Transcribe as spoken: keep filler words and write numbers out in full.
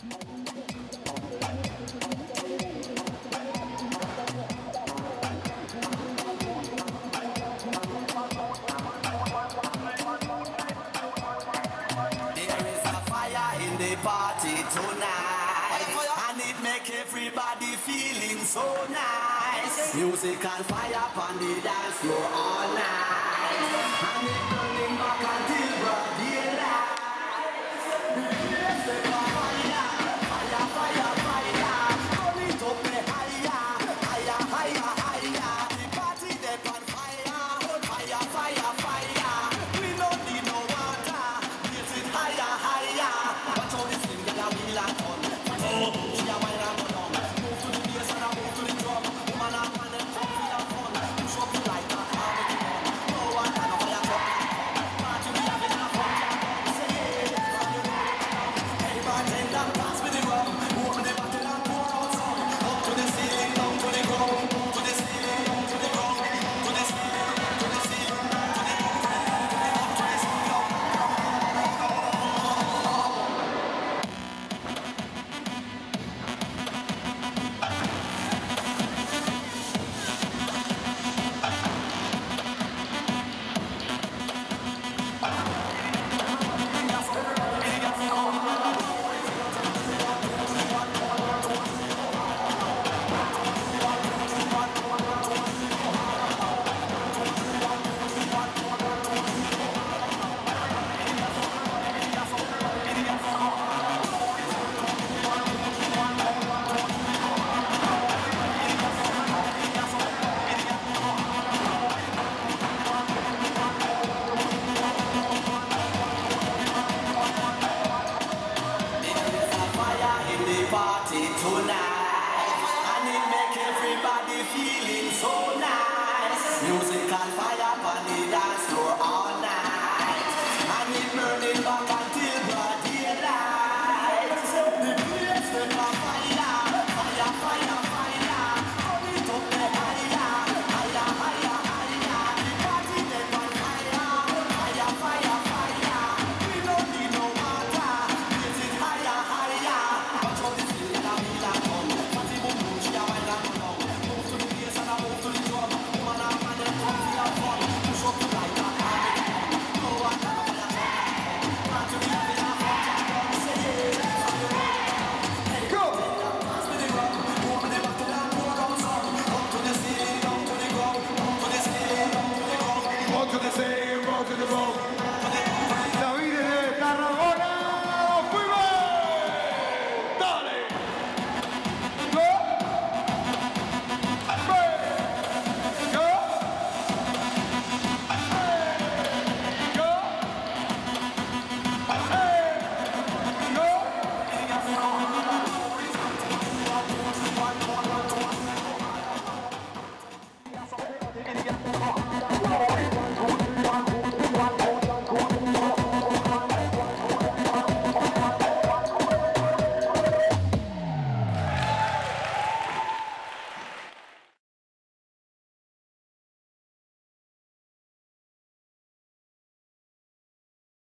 Party tonight, and it make everybody feeling so nice. Music and fire on the dance floor all night, and it burning back until broad daylight. Yes, the fire, fire, fire, fire, burn it up the higher, higher, higher, higher. The party they on fire, fire, fire, fire. We don't need no water, lift it higher, higher. Wheel and turn. Oh, she a wine and go down. Move to the bass and I move to the drum. Woman and man them come feel and fun. Push up the light and I'll make it run. No one can no fire truck and come. Party we having a fun can come. Say yeah, from the road down. Hey bartender, pass me the rum. Open the bottle and pour out some. Up to the ceiling, down to the ground. To the ceiling, down to the ground. To the ceiling, down to the ceiling, down to the ground. Up to the ceiling, down. Party tonight, and it make everybody feeling so nice. Music and fire on the dance floor all night, and it burning back until broad daylight. The place they on fire, fire, fire, fire. Burn it up the higher, higher, higher, higher. The party they on fire, fire, fire, fire. We don't need no water, lift it higher, higher. Davide de Tarragona.